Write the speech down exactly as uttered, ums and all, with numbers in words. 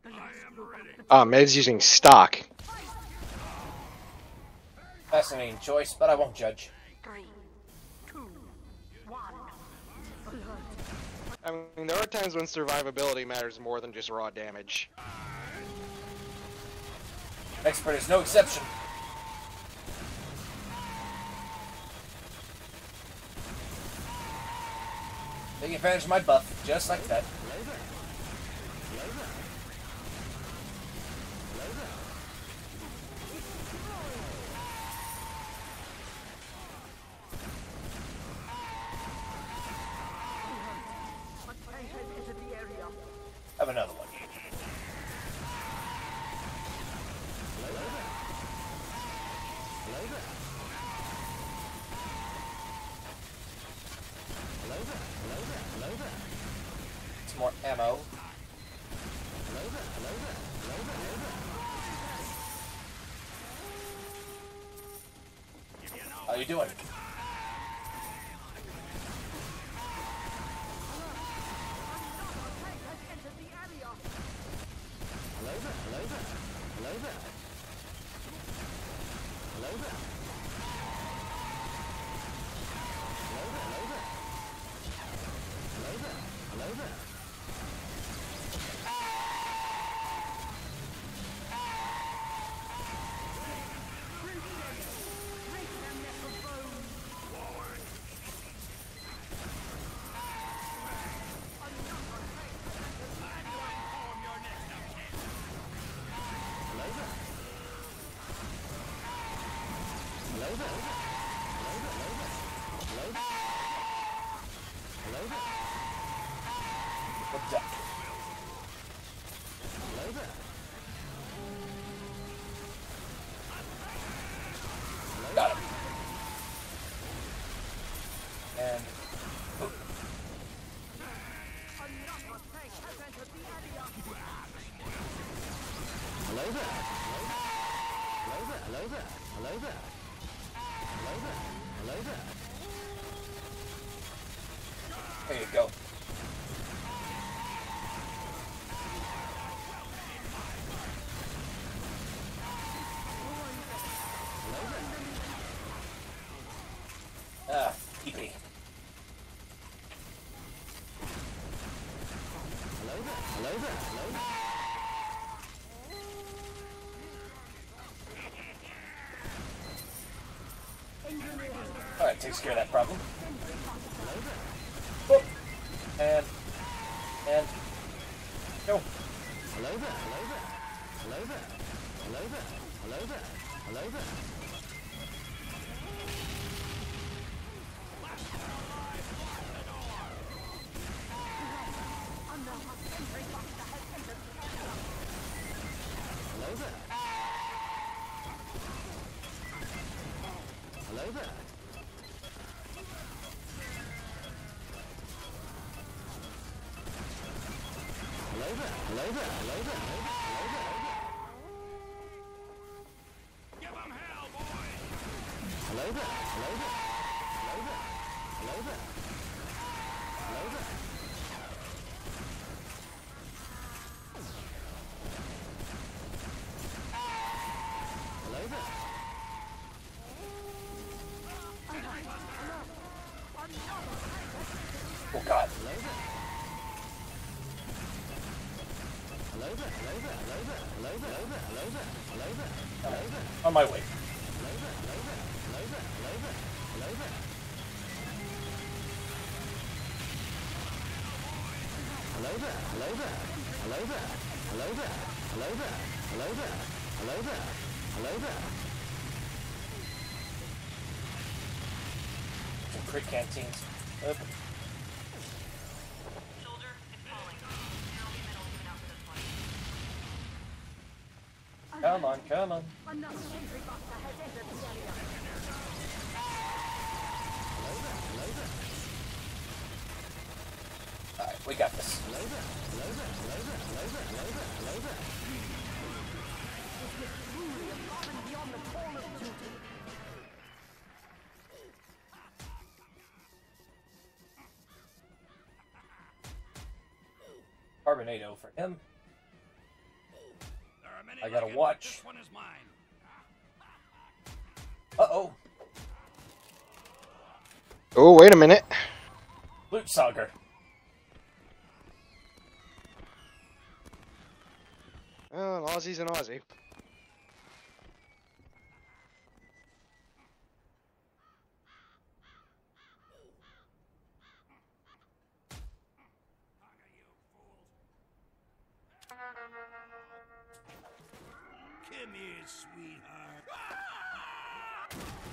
Oh, Med's using stock. Fascinating choice, but I won't judge. Three, two, one. I mean, there are times when survivability matters more than just raw damage. Expert is no exception. Taking advantage of my buff, just like that. Have another one. It's more ammo. How you doing? What's up? Got him. And boop. Hello there. Hello there. Hello there. Hello there. Hello there. Hello there. There you go. Ah, peepee. Hello there. Hello there. Hello there. Alright, takes care of that problem. Boop. And, and, go. Hello there. Hello there. Hello there. Hello there. Hello there. Hello there. Hello there. Hello there. Hello there. Hello there. Hello there. Hello there. Hello there. Give him hell, boys. Hello there. Hello there. Hello there. Hello there. Hello there. Hello there. Oh God. Hello there. Hello there. Hello there. Hello there. Hello there. Hello there. Hello there. Hello there. Hello there. On my way. Hello there. Hello there. Hello there. Hello there. Hello there. Hello there. Hello there. Hello there. Hello there. Hello there. Hello there. Hello there. Hello there. Some crit canteens. Oop. Soldier, it's falling. Zero middle even out to this point. Come on, come on. Another sentry buster has entered the area. Hello there. Hello there. Alright, we got this. Hello there. Hello there. Hello there. Hello there. Hello there. Hello there. Truly above and beyond the call of duty. Carbonado for him. I gotta watch. This one is mine. Uh-oh. Oh, wait a minute. Loot Sauger. Oh, an Aussie's an Aussie. Come here, sweetheart.